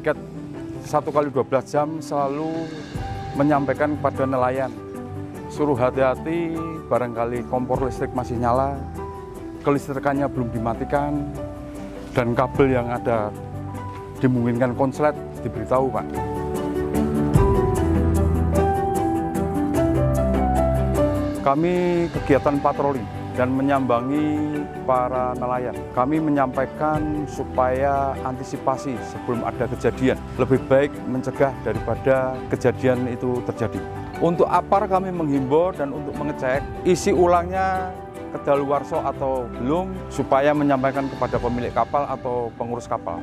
tiket 1 kali 12 jam selalu menyampaikan kepada nelayan, suruh hati-hati, barangkali kompor listrik masih nyala, kelistrikannya belum dimatikan, dan kabel yang ada dimungkinkan konslet diberitahu, Pak. Kami kegiatan patroli dan menyambangi para nelayan. Kami menyampaikan supaya antisipasi sebelum ada kejadian. Lebih baik mencegah daripada kejadian itu terjadi. Untuk APAR kami menghimbau dan untuk mengecek isi ulangnya kedaluarsa atau belum, supaya menyampaikan kepada pemilik kapal atau pengurus kapal.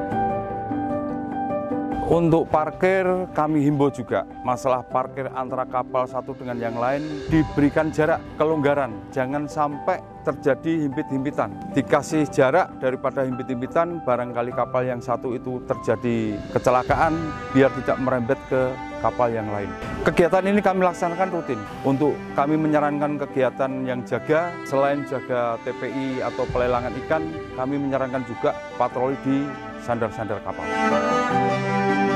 Untuk parkir kami himbau juga, masalah parkir antara kapal satu dengan yang lain diberikan jarak, kelonggaran, jangan sampai terjadi himpit-himpitan. Dikasih jarak daripada himpit-himpitan, barangkali kapal yang satu itu terjadi kecelakaan biar tidak merembet ke kapal yang lain. Kegiatan ini kami laksanakan rutin. Untuk kami menyarankan kegiatan yang jaga, selain jaga TPI atau pelelangan ikan, kami menyarankan juga patroli di sandar-sandar kapal.